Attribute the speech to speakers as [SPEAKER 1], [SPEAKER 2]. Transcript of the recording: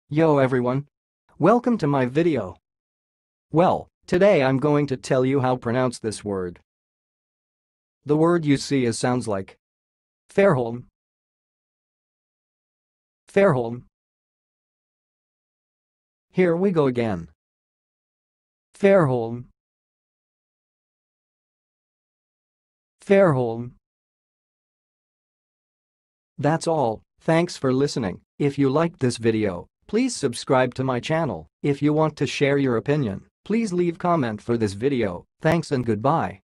[SPEAKER 1] Yo everyone! Welcome to my video. Well, today I'm going to tell you how to pronounce this word. The word you see sounds like Fairholm. Fairholm. Here we go again. Fairholm. Fairholm. That's all. Thanks for listening. If you liked this video, please subscribe to my channel. If you want to share your opinion, please leave comment for this video. Thanks and goodbye.